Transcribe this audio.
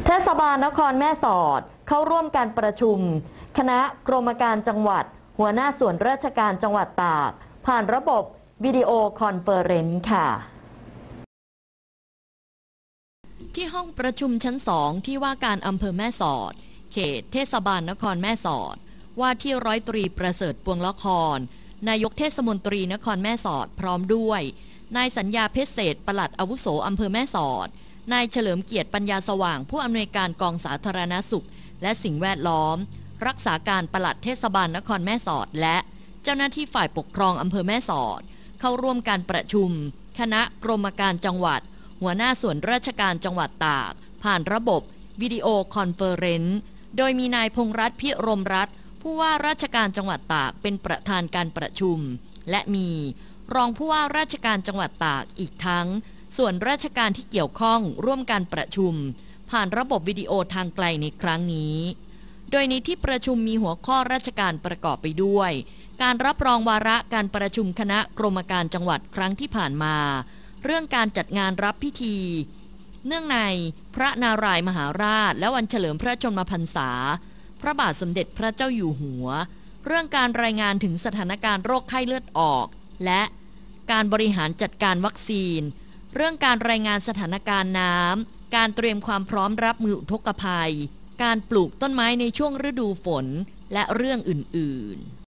เทศบาลนครแม่สอดเข้าร่วมการประชุมคณะกรมการจังหวัดหัวหน้าส่วนราชการจังหวัดตากผ่านระบบวิดีโอคอนเฟอเรนซ์ค่ะที่ห้องประชุมชั้น2ที่ว่าการอำเภอแม่สอดเขตเทศบาลนครแม่สอดว่าที่ร้อยตรีประเสริฐปวงละครนายกเทศมนตรีนครแม่สอดพร้อมด้วยนายสัญญาเพชรเศษปลัดอาวุโสอำเภอแม่สอดนายเฉลิมเกียรติปัญญาสว่างผู้อำนวยการกองสาธารณสุขและสิ่งแวดล้อมรักษาการปลัดเทศบาลนครแม่สอดและเจ้าหน้าที่ฝ่ายปกครองอำเภอแม่สอดเข้าร่วมการประชุมคณะกรมการจังหวัดหัวหน้าส่วนราชการจังหวัดตากผ่านระบบวิดีโอคอนเฟอเรนซ์โดยมีนายพงษ์รัตน์พิรมรัตน์ผู้ว่าราชการจังหวัดตากเป็นประธานการประชุมและมีรองผู้ว่าราชการจังหวัดตากอีกทั้งส่วนราชการที่เกี่ยวข้องร่วมการประชุมผ่านระบบวิดีโอทางไกลในครั้งนี้โดยในที่ประชุมมีหัวข้อราชการประกอบไปด้วยการรับรองวาระการประชุมคณะกรมการจังหวัดครั้งที่ผ่านมาเรื่องการจัดงานรับพิธีเนื่องในพระนารายมหาราชและวันเฉลิมพระชนมพรรษาพระบาทสมเด็จพระเจ้าอยู่หัวเรื่องการรายงานถึงสถานการณ์โรคไข้เลือดออกและการบริหารจัดการวัคซีนเรื่องการรายงานสถานการณ์น้ำการเตรียมความพร้อมรับมืออุทกภัยการปลูกต้นไม้ในช่วงฤดูฝนและเรื่องอื่นๆ